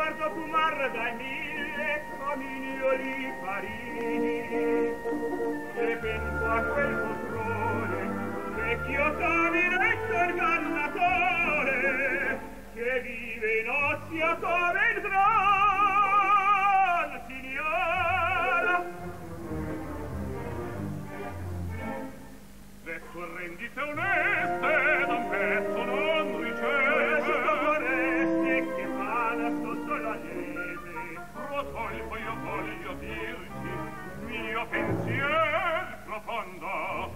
guardo fumar dai 1000 comignoli farini e penso a quel mostrone, vecchio caminetto ingannatore, che vive in ozio come il gran signora. Le sue rendite oneste da un pezzo non riceve, vorreste che vada sotto la neve. Rodolfo, io voglio dirti mio pensier profondo.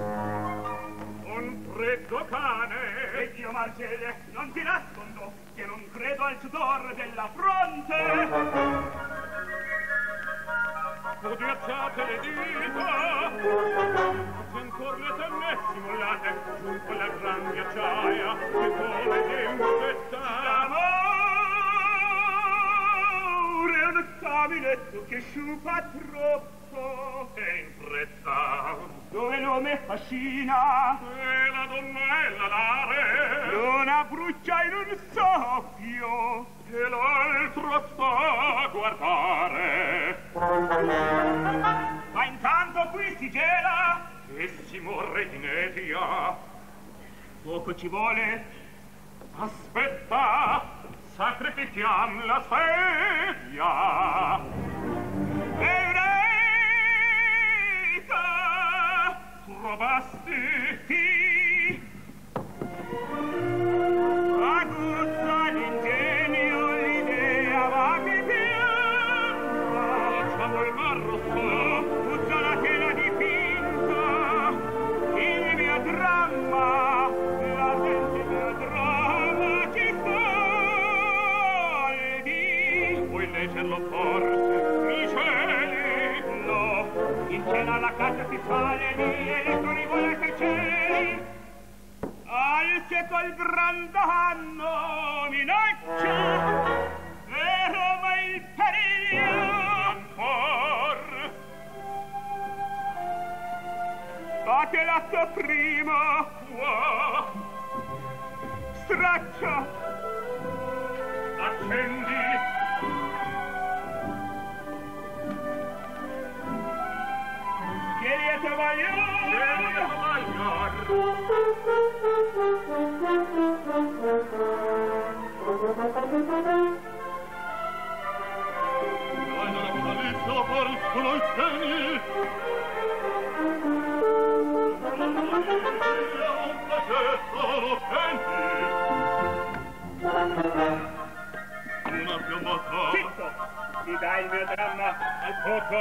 Un freddo cane, e Dio Margelle, non ti nascondo che non credo al sudor della fronte. Sghiacciate le dita, se ancor le tenne simulate, giunto alla gran ghiacciaia, che come tempesta. L'amore è un caminetto che sciupa troppo, e in fretta, dove nome fascina, e la donnella l'are, non abbruccia in un soffio, e l'altro sta a guardare. Ma intanto qui si gela e si morre di nebbia. Poco ci vuole. Aspetta, sacrifichiam la sedia. Eureka! Trovasti ti aguzza l'ingegno, l'idea va che pianta. Facciamo il mar rosso, tutta la tela dipinta, il mio dramma, l'ardente mio dramma ci salvi. Vuoi leggerlo forse, mi cieli? No, in cena alla casa si sale, lì elettroni volete cieli. Al cieco il gran danno minaccia, vero ma il periglio ancor. Fate l'atto primo, qua, straccia, accendi. Che lieto vaglior, zitto, mi dai il mio dramma al fuoco.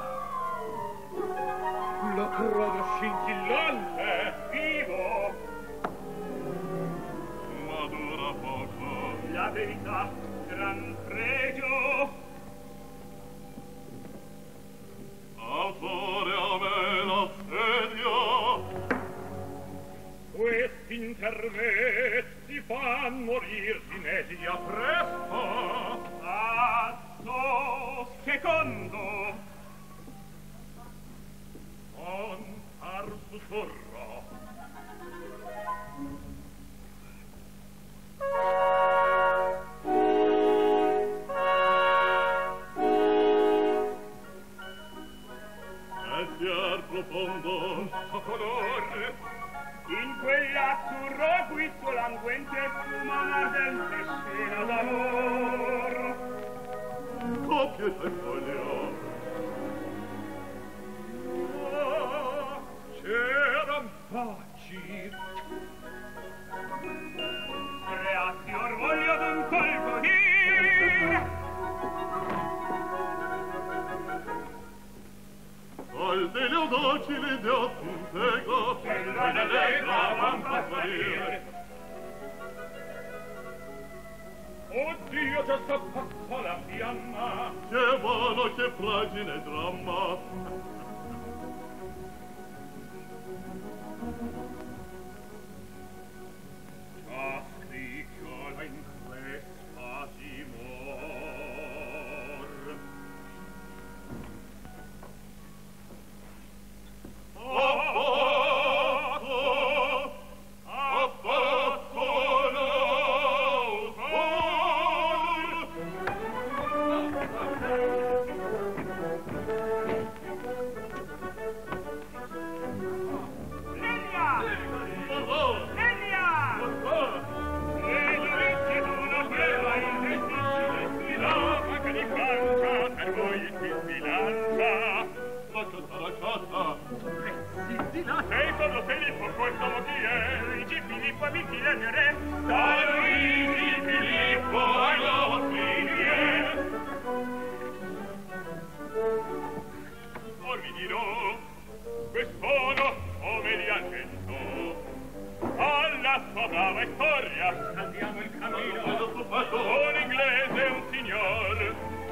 Lo credo scintillante, vivo, ma dura poco. La verità, gran pregio. Autore a me la sedia. Questi intermessi fan morir di nebbia presto. Atto secondo. On ar sussurro. Essiar profondo color, in quell'azzurro guizzo languente fuma un'ardente scena d'amor. Coppie e foglio, c'eran facci, creati orgoglio d'un colpo di al delio docile di ottuntego, e l'allegra van fa sparire. Oddio, già sta pazza la fiamma, che volo, che fragile dramma. Già scricchiola in crespa si mor. Affatto l'autor genere, dai Luigi Filippo ai nostri miei. Or vi dirò, quest'uomo, come li agento, alla sua brava storia, andiamo il cammino, un inglese e un signor,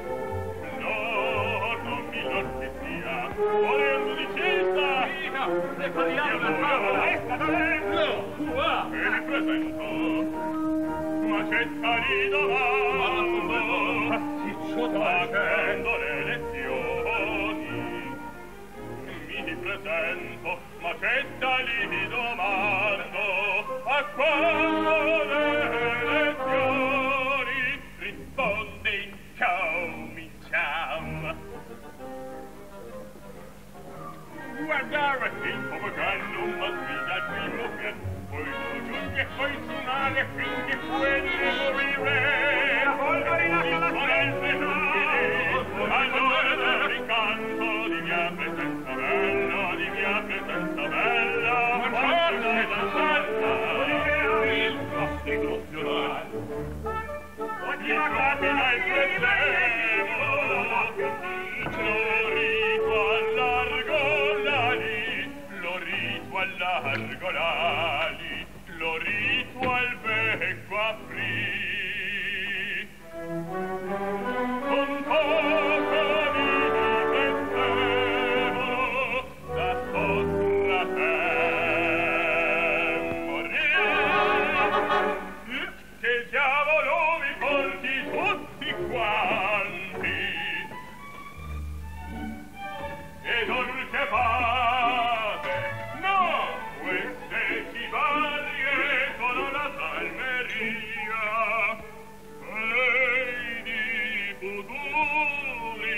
no, non miglior che sia, volendo di cista, ne parliamo la favola, esta da lei, no, qua, e mi presento, macetta di domando, pasticcio facendo le lezioni, mi presento, macetta li domando, a quando le lezioni, risponde ciao mi ciao. Guardare il pappagallo, ma sfida il primo pian, poi lo giunge e poi suonare finché puede morire. La polverina che la sente, allora ricanto di mia presenza bella, di mia presenza bella, ma quando è la salta, il costituzionale. Ogni mattina il presevo, lo rito allargo l'ali, lo rito allargo l'ali, lo rito al becco aprì. Con poco mi difendevano da sopra te morì. Che il diavolo mi porti tutti quanti ed or che fate? No, queste siparie sono la salmeria e di futuri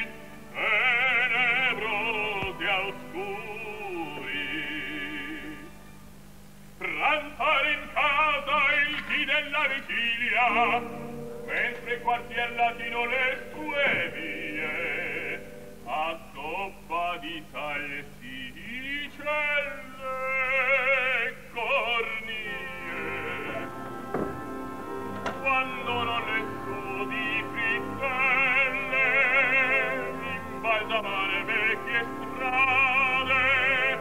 tenebrosi e oscuri. Pranzare in casa il dì della vigilia, mentre quartier latino le sue vie, a zoppa di salsicelle e cornie. Quando non le su di frittelle, imbalsamare vecchie strade,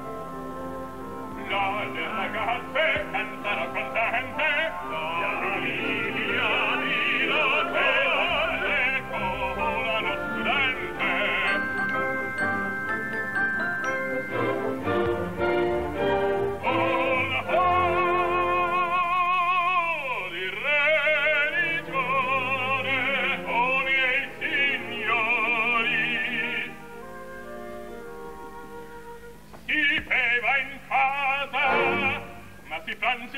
le ragazze cantano contente, la famiglia di notevole colano studente. Una di religione, o miei signori, si beva in casa, ma si pranzi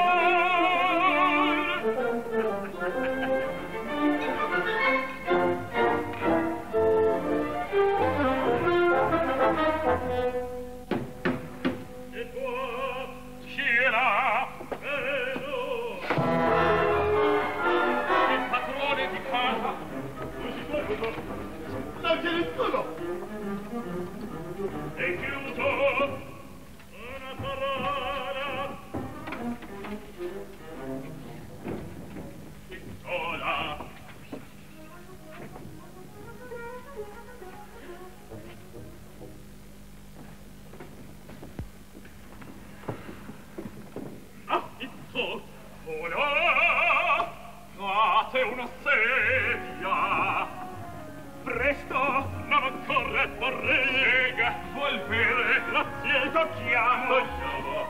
e poi c'era il padrone di casa, è chiuso una parola piccola. Affitto ora fate una sedia presto, non occorre porre vuol bere, grazie, tocchiamo.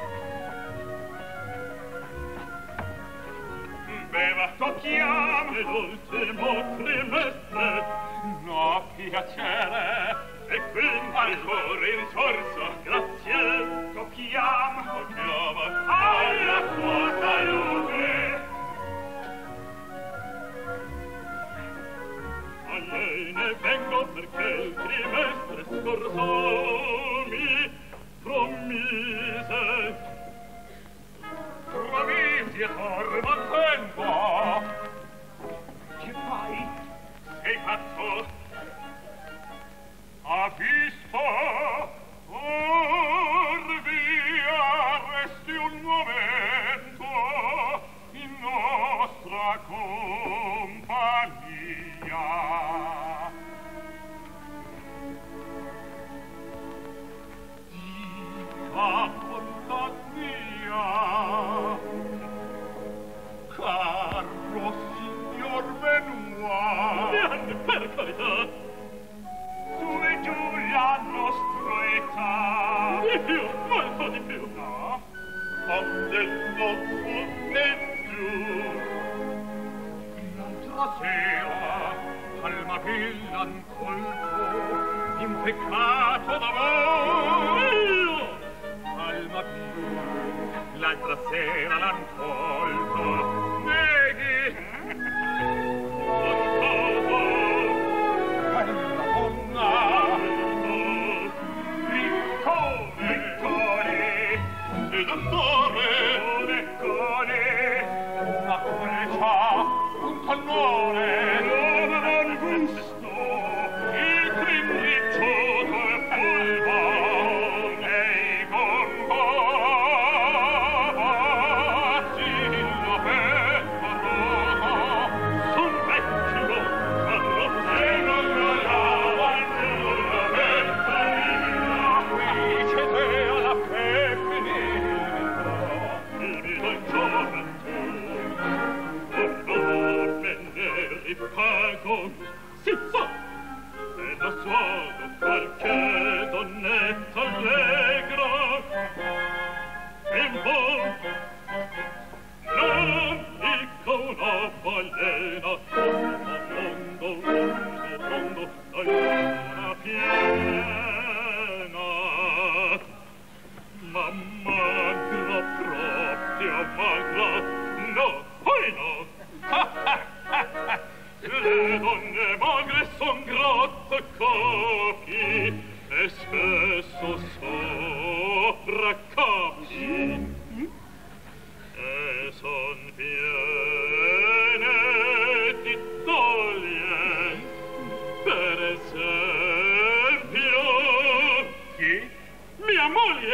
Beva, tocchiamo ed ultimo trimestre, no piacere, e quindi ancora in sorso, grazie, tocchiamo alla tua salute. A lei ne vengo perché il trimestre scorso mi promise. Provisi e torna tempo. Che fai? Sei pazzo? Ha visto? Or via, resti un momento. compagnia. Dica bontà mia, caro signor Benoit, per carità, su e giù la nostra età. Di più, molto di più. No? Ho detto su e giù. L'altra sera al melancolco in peccato d'amore. Al mattino l'altra sera l'han colto. Neghi qualcosa alla donna. Riccone e dottore una coleccia, un tonnone, un buon gusto, il trinniccio del polvo e i gongolazzi, la pezza rosa, son vecchio carrozzino galava, la pezza mia, dicete alla femminilità, il mio gioventù, pago, si sa, e da suono qualche donnetta allegra, e buon, non dica una balena, tondo, la luna piena, ma magra, proprio magra, no, poi no, le donne magre son grattacapi e spesso sopraccapi e son piene di doglie, per esempio chi? Mia moglie!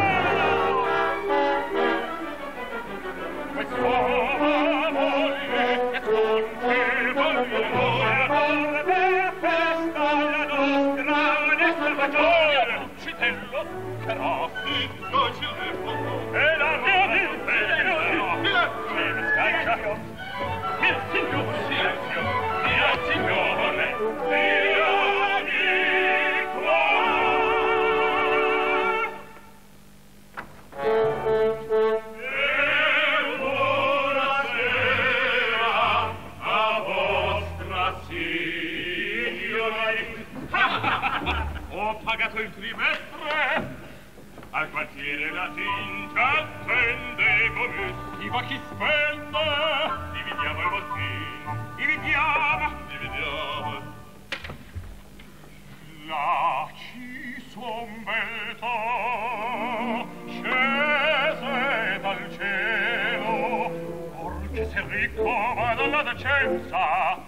Il trimestre al quartiere la gente attendeva i va chi spende, dividiamo il bottin, dividiamo là ci son beltà scese dal cielo, or che se ricco va dalla decenza,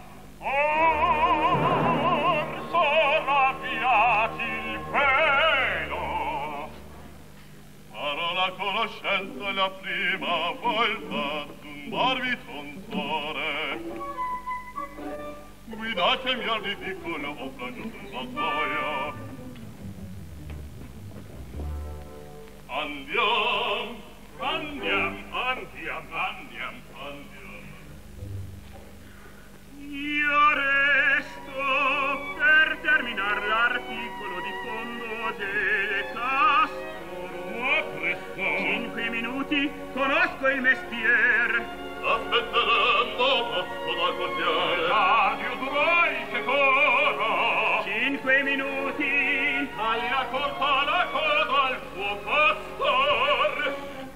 or sarà avviati il pelo. Parola conoscenza la prima volta d'un barbitonsore, guidatemi al ridicolo o fraggiunto una gioia. Andiam. Io resto per terminar l'articolo di fondo delle Castoro. Presto. 5 minuti, conosco il mestiere. Aspetteremo, passo dal portiere. Guardio durai che corro. 5 minuti. Taglia corta la coda al suo pastor.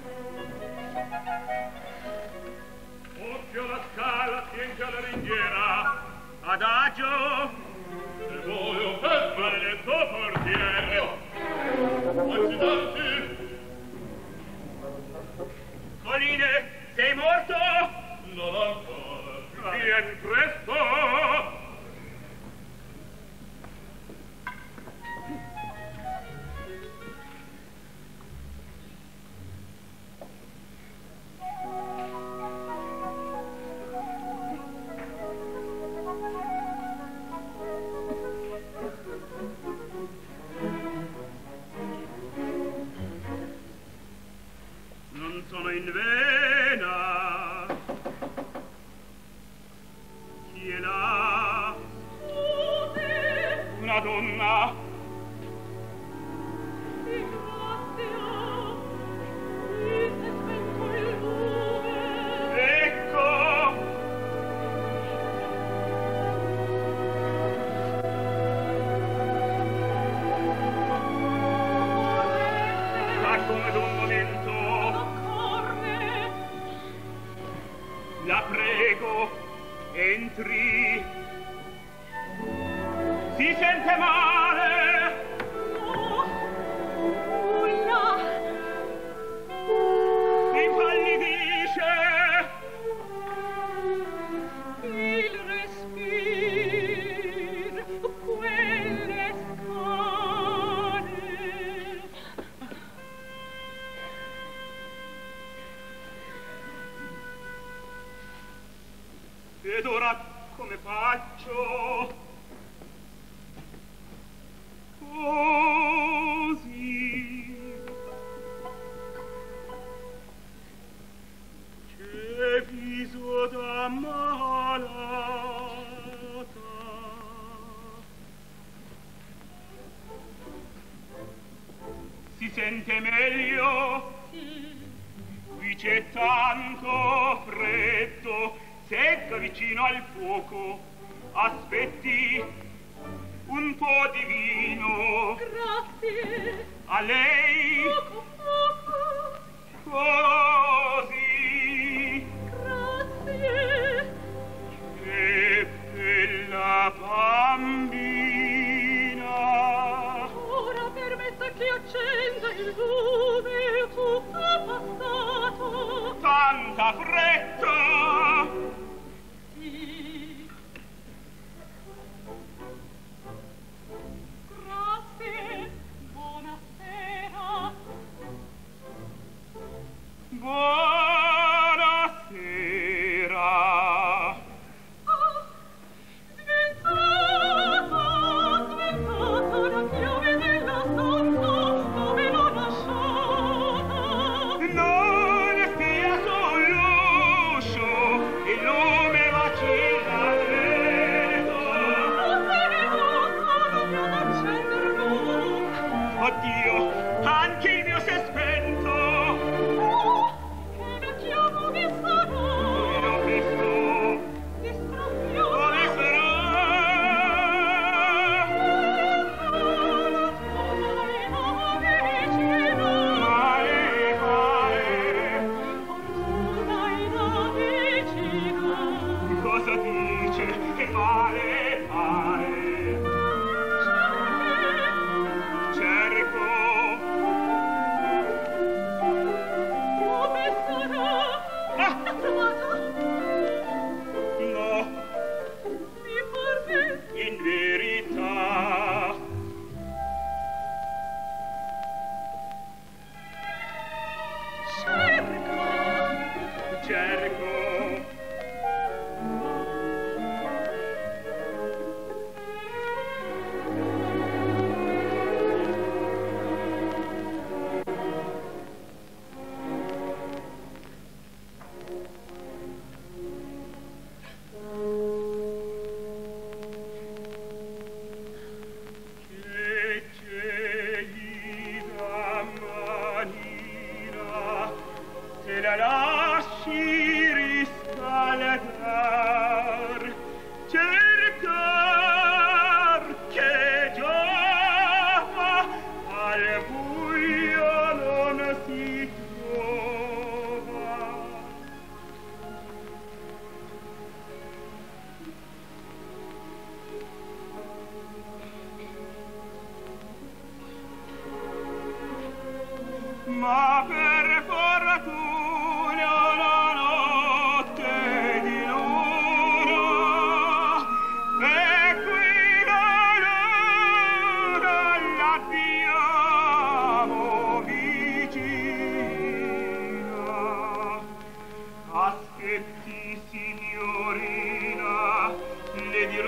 Occhio la scala, tienti alla ringhiera. Adagio. E voglio fare il tuo portiere. Accidenti. Colline, sei morto? Non ancora. Vien presto. Non sono in vena. Chi è là? Una donna. Sì, grazie. Qui s'è spento il lume. Ecco. Ma come d'un momento. La prego, entri. Si sente male? No, nulla. Impallidisce? Il respir, quelle scale. Ed ora come faccio? Così. Che viso da malata. Si sente meglio? Sì. Qui c'è tanto freddo. Secca vicino al fuoco, aspetti un po' di vino. Grazie. A lei Poco, poco. così. Grazie. Che bella bambina. Ora permetta che accenda il lume, tutto passato. Tanta fretta. Sì. Grazie. Buonasera. Buonasera. Ah, svenzato, la chiave della stanza, dove l'ho lasciata. Non stia sull'uscio, il lume vacilla lento. Non si rivolta, non mi ad accenderlo. Oddio, anche il mio si è spento. Che vecchiamo vi sarà. Fino a questo, Distrazio. dove sarà? Male, cosa dice? Che male, cerco. No, in verità. Cerco. Che gelida manina, se la lasci riscaldar, cercar che giova al buio non si trova. Ma per fortuna la notte di luna e qui la luna l'abbiamo vicina. Aspetti, signorina, le dirò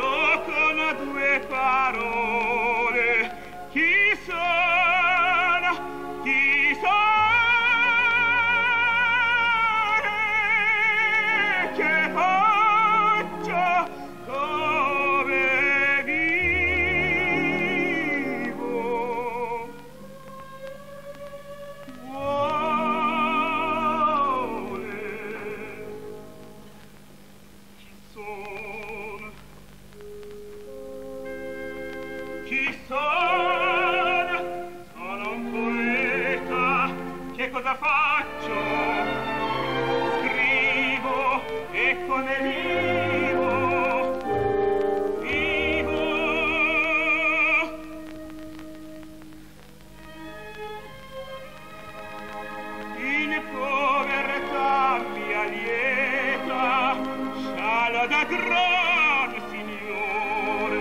raggio, signore,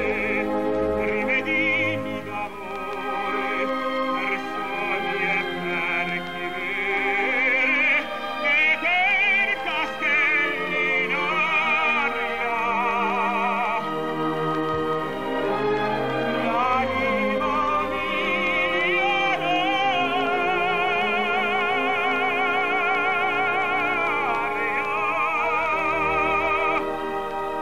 rivedimi d'amore per sogni e per chimere e per castelli in aria. L'anima mia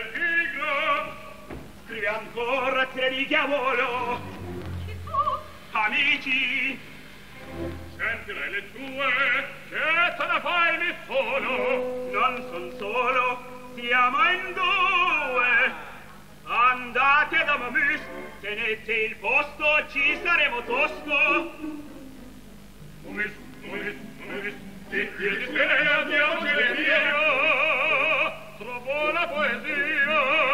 del tigre. Scrive ancora tre di diavolo. Chi tu? Amici, sentile le tue, che te ne fai di solo? Non son solo, siamo in due. Andate da Mamus, tenete il posto, ci saremo tosto. Mamus, il dispera di Angelia, trovo la poesia.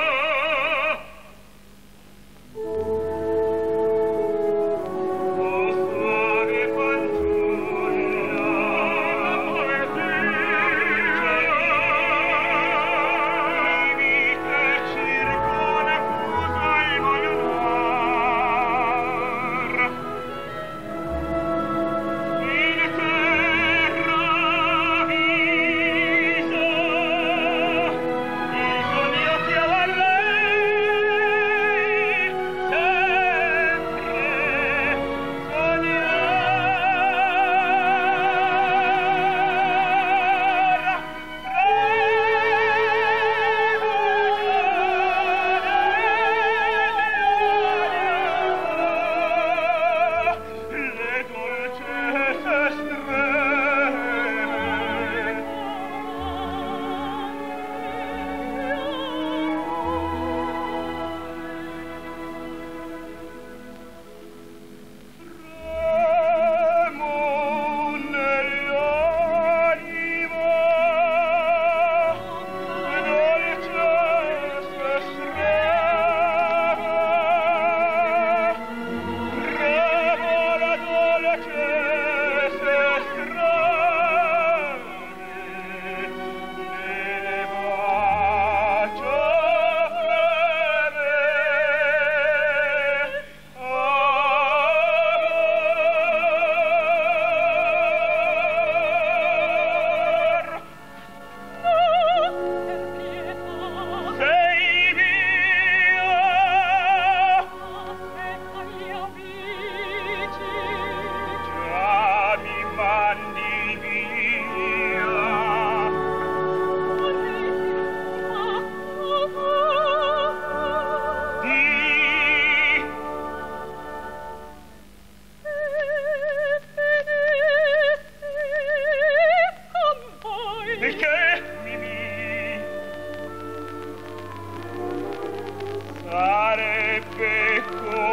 Sarebbe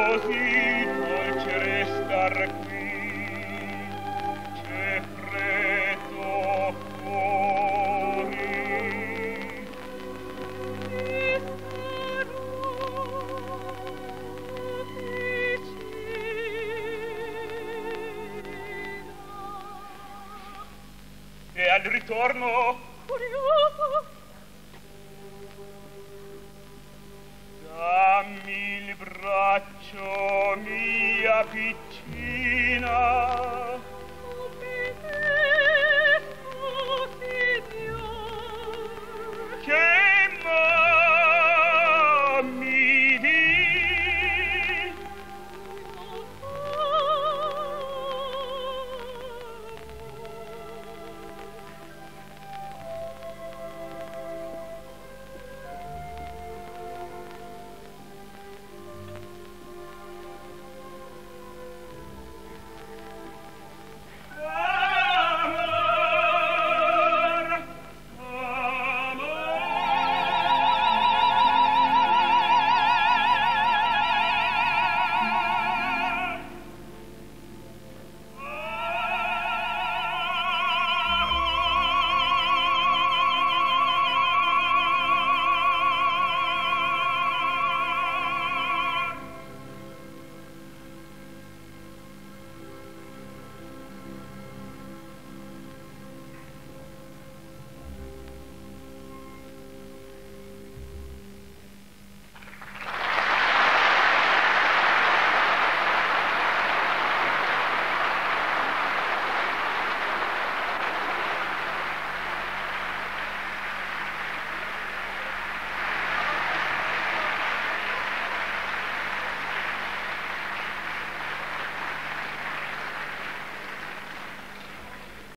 così dolce restar qui, c'è freddo fuori. Mi sarò vicina. E al ritorno Curioso